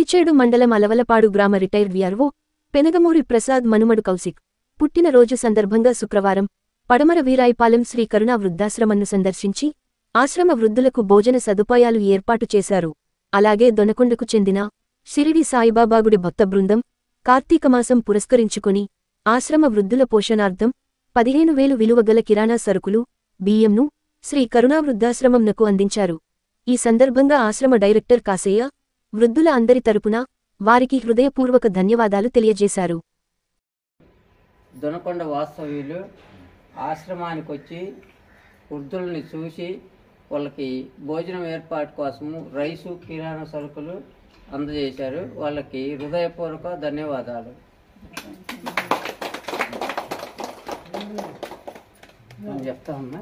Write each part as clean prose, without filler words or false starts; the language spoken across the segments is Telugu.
పైచేడు మండలం అలవలపాడు గ్రామ రిటైర్డ్ విఆర్ఓ పెనగమూరి ప్రసాద్ మనుమడు కౌశిక్ పుట్టినరోజు సందర్భంగా శుక్రవారం పడమర వీరాయిపాలెం శ్రీ కరుణా వృద్ధాశ్రమంను సందర్శించి ఆశ్రమ వృద్ధులకు భోజన సదుపాయాలు ఏర్పాటు చేశారు. అలాగే దొనకొండకు చెందిన షిరిడి సాయిబాబాగుడి భక్త బృందం కార్తీకమాసం పురస్కరించుకుని ఆశ్రమ వృద్ధుల పోషణార్థం 15,000 విలువగల కిరాణా సరుకులు, బియ్యంను శ్రీ కరుణా వృద్ధాశ్రమంనకు అందించారు. ఈ సందర్భంగా ఆశ్రమ డైరెక్టర్ కాసయ్య వృద్ధుల అందరి తరపున వారికి హృదయపూర్వక ధన్యవాదాలు తెలియజేశారు. దొనకొండ వాస్తవ్యులు ఆశ్రమానికి వచ్చి వృద్ధుల్ని చూసి వాళ్ళకి భోజనం ఏర్పాటు కోసము రైసు కిరాణా సరుకులు అందజేశారు. వాళ్ళకి హృదయపూర్వక ధన్యవాదాలు. నేను చెప్తా ఉన్నా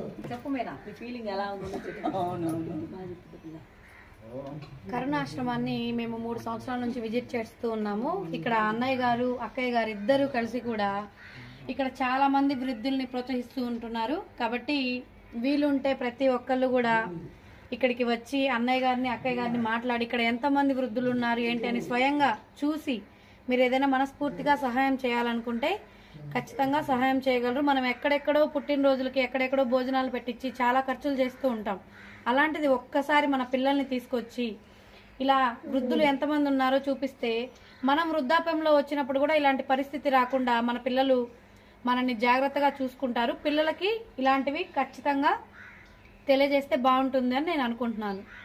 కరుణాశ్రమాన్ని మేము 3 సంవత్సరాల నుంచి విజిట్ చేస్తూ ఉన్నాము. ఇక్కడ అన్నయ్య గారు అక్కయ్య గారు ఇద్దరు కలిసి కూడా ఇక్కడ చాలా మంది వృద్ధుల్ని ప్రోత్సహిస్తూ ఉంటున్నారు. కాబట్టి వీలుంటే ప్రతి ఒక్కళ్ళు కూడా ఇక్కడికి వచ్చి అన్నయ్య గారిని అక్కయ్య గారిని మాట్లాడి ఇక్కడ ఎంతమంది వృద్ధులు ఉన్నారు ఏంటి అని స్వయంగా చూసి మీరు ఏదైనా మనస్ఫూర్తిగా సహాయం చేయాలనుకుంటే ఖచ్చితంగా సహాయం చేయగలరు. మనం ఎక్కడెక్కడో పుట్టినరోజులకి ఎక్కడెక్కడో భోజనాలు పెట్టించి చాలా ఖర్చులు చేస్తూ ఉంటాం. అలాంటిది ఒక్కసారి మన పిల్లల్ని తీసుకొచ్చి ఇలా వృద్ధులు ఎంతమంది ఉన్నారో చూపిస్తే మనం వృద్ధాప్యంలో వచ్చినప్పుడు కూడా ఇలాంటి పరిస్థితి రాకుండా మన పిల్లలు మనల్ని జాగ్రత్తగా చూసుకుంటారు. పిల్లలకి ఇలాంటివి ఖచ్చితంగా తెలియజేస్తే బాగుంటుంది అని నేను అనుకుంటున్నాను.